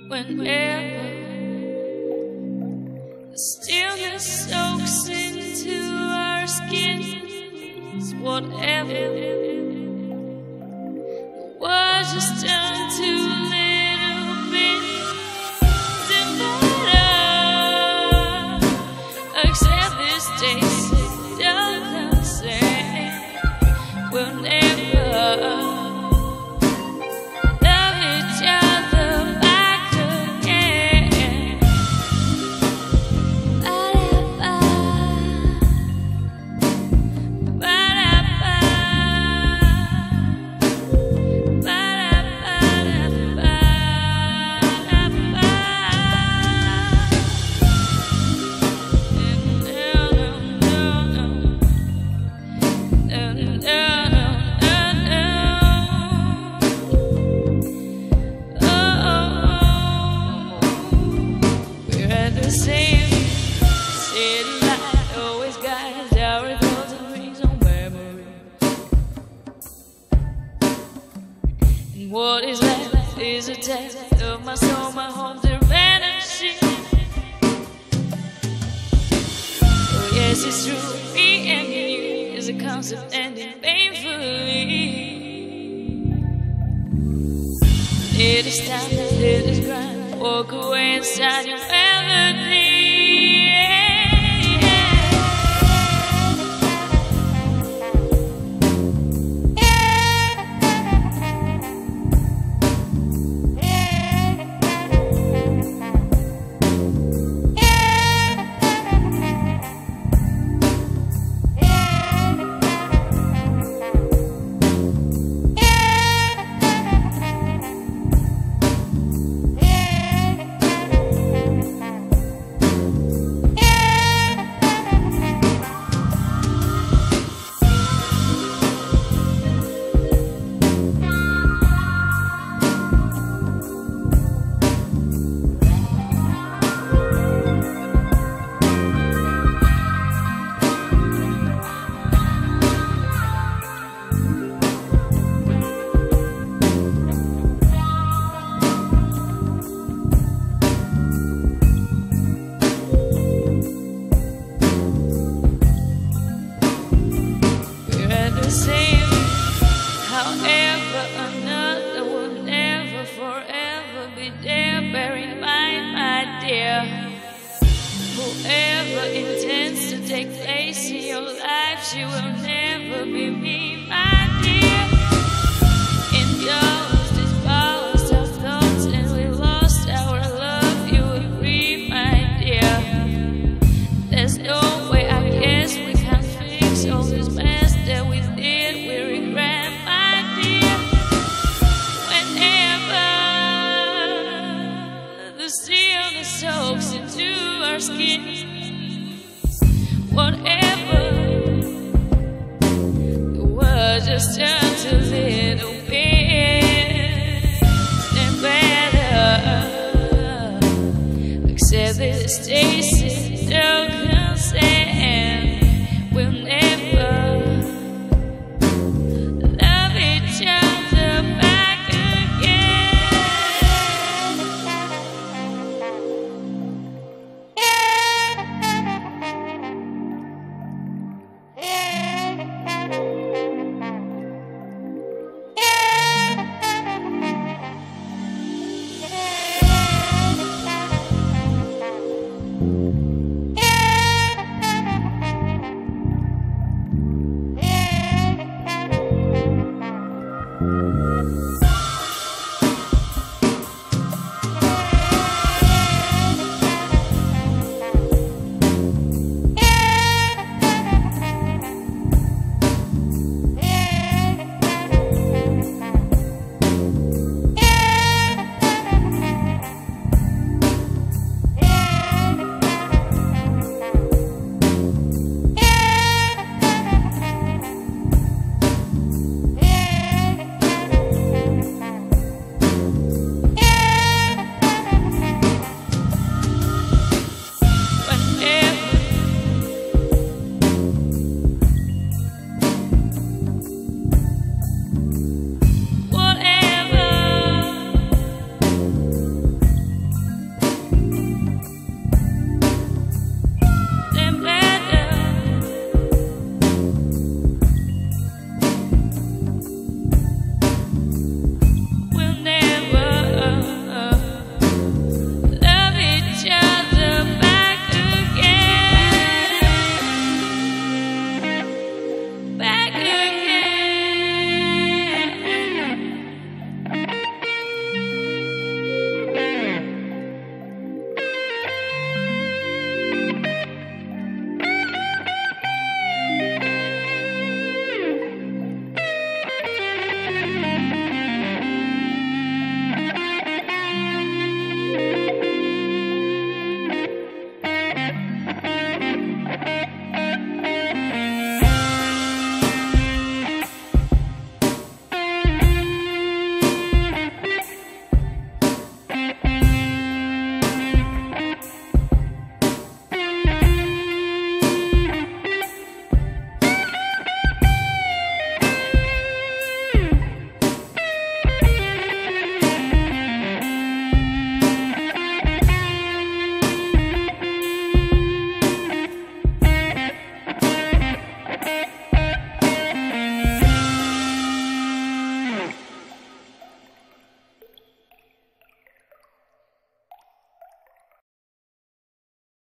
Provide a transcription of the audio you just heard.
whenever the stillness soaks into our skin. It's whatever the world just turned to a little bit better. Accept this taste, don't consent. We'll never love each other back again. The same city light always guides our thoughts and brings on memory. And what is left is a test of my soul, my home, their energy. Oh yes, it's true, me and you is a concept ending painfully. It is time, it is grind. Walk away inside your melody. Same. However, another will never forever be there. Bear in mind, my dear, whoever intends to take place in your life, she will never be me, my dear. Indulge these powers of thoughts, and we lost our love. You agree, my dear? There's no way, I guess we can fix all this mess that we did. We regret, my dear. Whenever the stillness soaks into our skin, whatever the world just turns a little bit and better. Accept this taste,